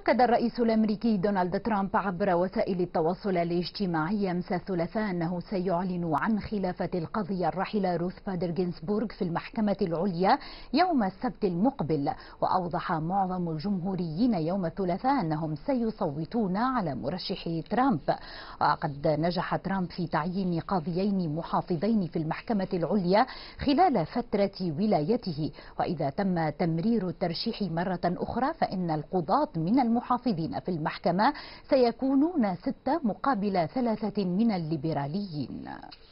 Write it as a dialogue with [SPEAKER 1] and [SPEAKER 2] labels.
[SPEAKER 1] أكد الرئيس الأمريكي دونالد ترامب عبر وسائل التواصل الاجتماعي أمس الثلاثاء أنه سيعلن عن خلافة القاضية الراحلة روث بادر جينسبورغ في المحكمة العليا يوم السبت المقبل. وأوضح معظم الجمهوريين يوم الثلاثاء أنهم سيصوتون على مرشح ترامب. وقد نجح ترامب في تعيين قاضيين محافظين في المحكمة العليا خلال فترة ولايته، وإذا تم تمرير الترشيح مرة أخرى فإن القضاة من المحافظين في المحكمة سيكونون 6 مقابل 3 من الليبراليين.